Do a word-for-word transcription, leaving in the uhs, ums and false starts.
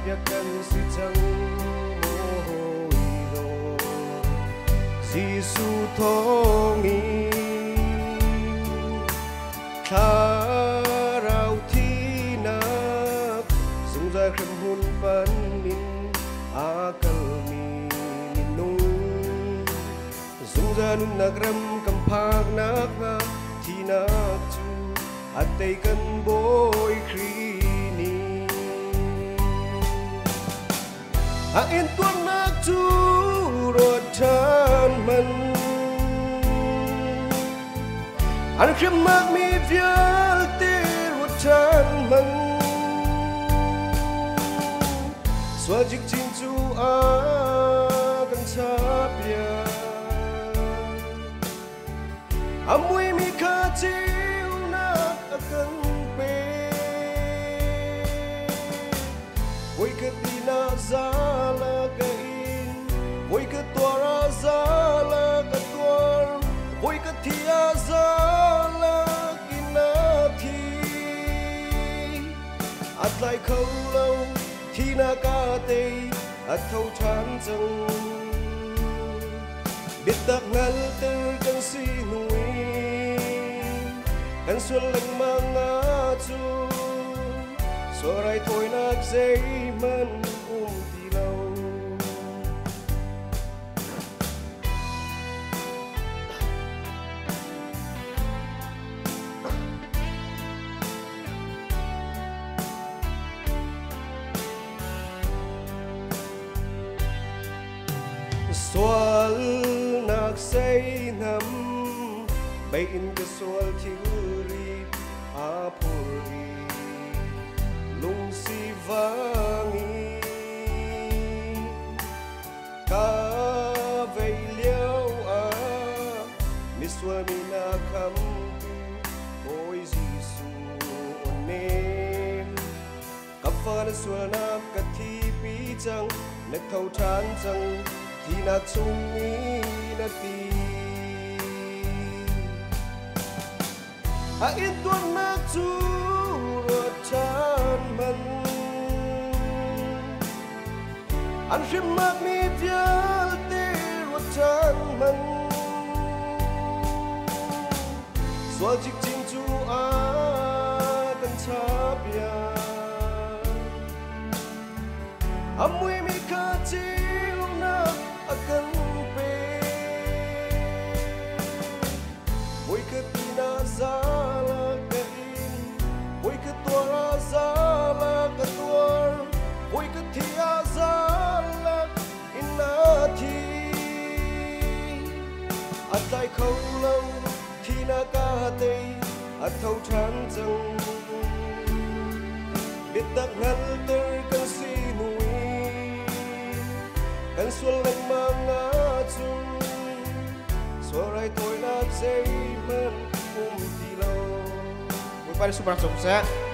bia cần si chẳng môi đồ Giêsu thong ý tha rau thi nak sung ra kham hun pan min a kal mi nung sung ra nun nagram kam phak nak nga thi nak chu atay kan boy krini a in tuan nak chu ruột chan man anh khiêm mạc mi viết tê ruột chan man xóa dịch chín chu a kan sap ya a mui mi kha chiu nak a kan pe oi ke tina za la ka in oi ke tua ra za la ka tua oi ke thia za la kina thi at lai khâu lâu thi na ca tê at thâu chan chang biết tak ngal ter kan si nui kan xuân lạnh mang ngã chu xóa rai thôi nak dây man um ti lâu xóa nak say nằm bay in cái xóa thiếu ri a puri lung si vangi ka vei liao a mi xóa mi na kham tu oi Giêsu onem ka pha na xóa na ka thi pi chang nak thâu chan chang thi na chung ni na ti a in tuan nak chu ruột chan man anh khiêm mạc mi viết tê ruột chan man xóa dịch chín chu a kan sap ya a mui mi kha chiu nak a kan pe oi ke tina za la ka in oi ke tua ra za la ka tua oi ke thia za la ina thi at lai khâu lâu thi na ca tê at thâu chan chang biết tak ngal ter kan si nui kan xuân lạnh mang ngã chu xóa rai thôi nak dây man um ti lâu. Muy para super sukses.